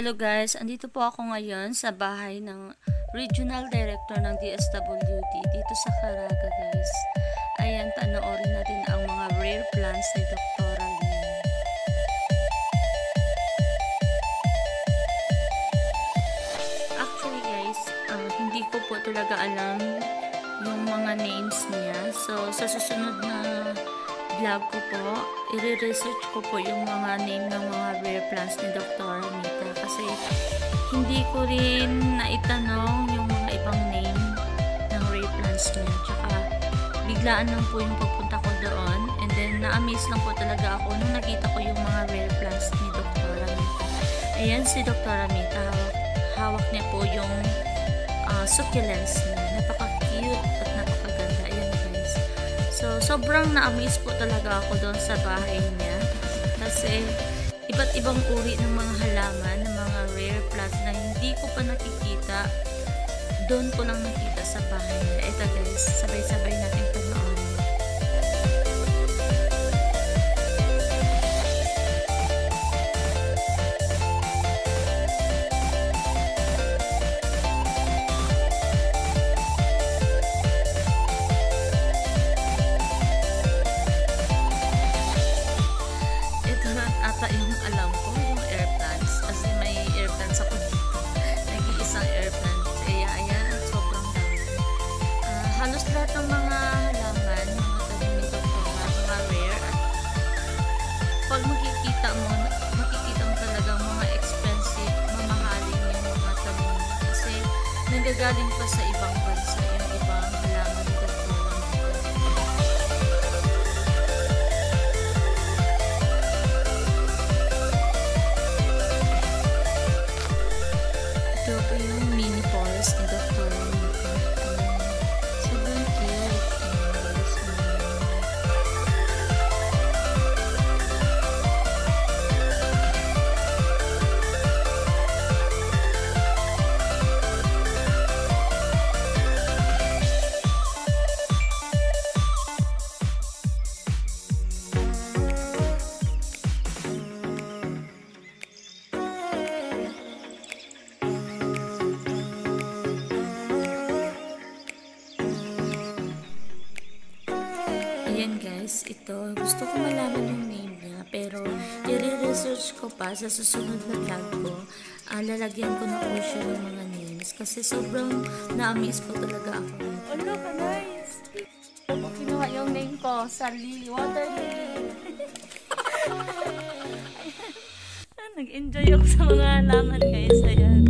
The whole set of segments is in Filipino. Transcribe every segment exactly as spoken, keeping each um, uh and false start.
Hello guys, andito po ako ngayon sa bahay ng Regional Director ng D S W D dito sa Caraga guys. Ayan, panoorin natin ang mga rare plants ni Doctora MITA. Actually guys, uh, hindi ko po talaga alam yung mga names niya. So sa susunod na vlog ko po, i-research ko po yung mga name ng mga rare plants ni Doctora MITA kasi hindi ko rin naitanong yung mga ibang name ng rare plants niya. Tsaka biglaan lang po yung pagpunta ko doon, and then na-amaze lang po talaga ako nung nakita ko yung mga rare plants ni Doctora MITA. Ayan si Doctora MITA, hawak, hawak niya po yung uh, succulents niya. Napaka-cute at napakaganda. Ayan guys. So, sobrang na-amaze po talaga ako doon sa bahay niya kasi iba't ibang uri ng mga halaman, ng mga rare plants na hindi ko pa nakikita, doon ko lang nakita sa bahay niya. Ito guys, sabay-sabay natin panoorin. Ata yung alam ko, yung air plants. Kasi may air plants ako dito. Nag-iisang air plants. Kaya ayan, sobrang dami. Uh, halos lahat ng mga halaman, mga tanim ni Doctora, mga rare. At pag makikita mo, makikita mo talaga mga expensive, mamahalin yung mga tanim. Kasi nanggagaling pa sa ibang bansa yung ibang halaman ni Doctora. Ito po yung mini forest ni Doctora MITA. Sobrang cute. Ayan guys, ito, gusto ko malaman yung name niya, pero i-research ko pa sa susunod na vlog ko. Uh, lalagyan ko na po siya ng mga names kasi sobrang na-amaze po talaga ako. Oh look, nice! Kinuha yung name ko sa lily, water lily. Nag-enjoy ako sa mga halaman guys, ayan.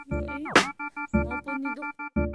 Ay, mapo ni Dok.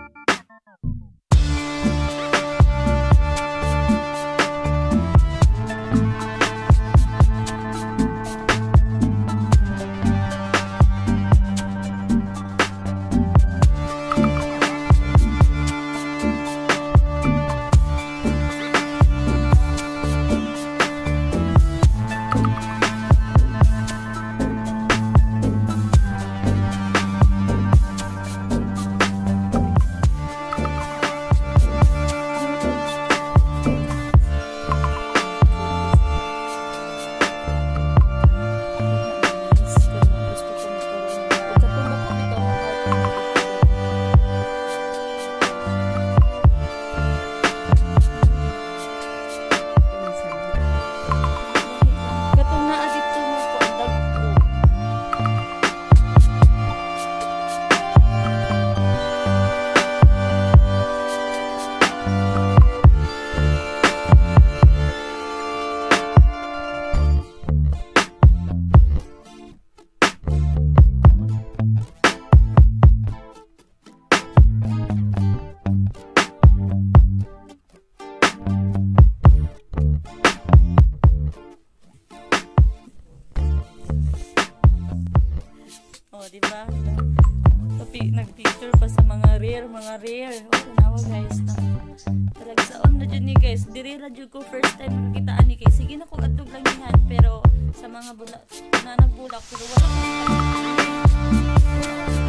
Oh, di ba? Tapi nag-picture pa sa mga rare, mga rare. Oh, tanawa guys. Talaga saon na dyan ni guys. Diri ra jud ko first time nakitaan ni guys. Sige na ko adlog lang nihan pero sa mga bulak na nagbulak pero wala ko.